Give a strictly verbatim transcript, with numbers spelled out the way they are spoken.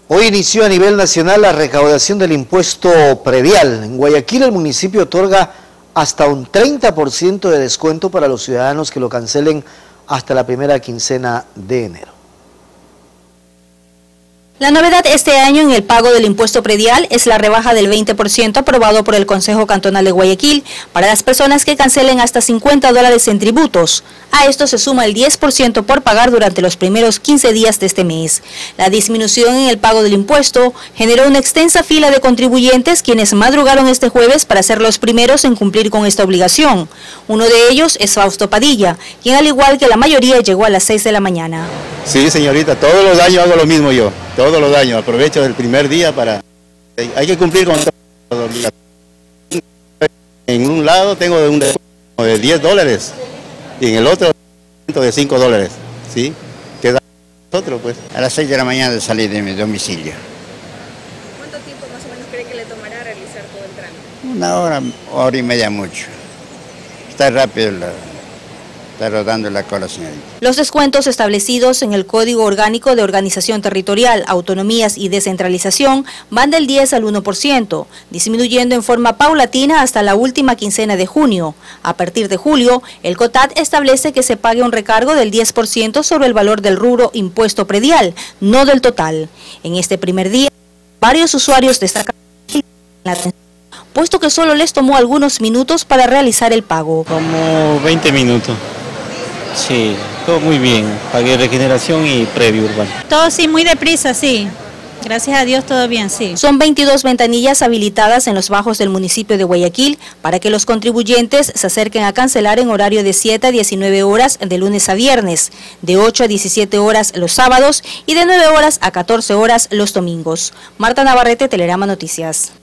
Hoy inició a nivel nacional la recaudación del impuesto predial. En Guayaquil el municipio otorga hasta un treinta por ciento de descuento para los ciudadanos que lo cancelen hasta la primera quincena de enero. La novedad este año en el pago del impuesto predial es la rebaja del veinte por ciento aprobado por el Consejo Cantonal de Guayaquil para las personas que cancelen hasta cincuenta dólares en tributos. A esto se suma el diez por ciento por pagar durante los primeros quince días de este mes. La disminución en el pago del impuesto generó una extensa fila de contribuyentes quienes madrugaron este jueves para ser los primeros en cumplir con esta obligación. Uno de ellos es Fausto Padilla, quien al igual que la mayoría llegó a las seis de la mañana. Sí, señorita, todos los años hago lo mismo yo, todos los años, aprovecho del primer día para... Hay que cumplir con todo. En un lado tengo un descuento de diez dólares y en el otro de cinco dólares, ¿sí? Queda nosotros, pues. A las seis de la mañana de salir de mi domicilio. ¿Cuánto tiempo más o menos cree que le tomará realizar todo el trámite? Una hora, hora y media mucho. Está rápido la... Está rodando la cola, señorita. Los descuentos establecidos en el Código Orgánico de Organización Territorial, Autonomías y Descentralización van del diez al uno por ciento, disminuyendo en forma paulatina hasta la última quincena de junio. A partir de julio, el COTAD establece que se pague un recargo del diez por ciento sobre el valor del rubro impuesto predial, no del total. En este primer día, varios usuarios destacan la atención, puesto que solo les tomó algunos minutos para realizar el pago. Como veinte minutos. Sí, todo muy bien. Pagué regeneración y previo urbano. Todo sí, muy deprisa, sí. Gracias a Dios, todo bien, sí. Son veintidós ventanillas habilitadas en los bajos del municipio de Guayaquil para que los contribuyentes se acerquen a cancelar en horario de siete a diecinueve horas de lunes a viernes, de ocho a diecisiete horas los sábados y de nueve horas a catorce horas los domingos. Marta Navarrete, Telerama Noticias.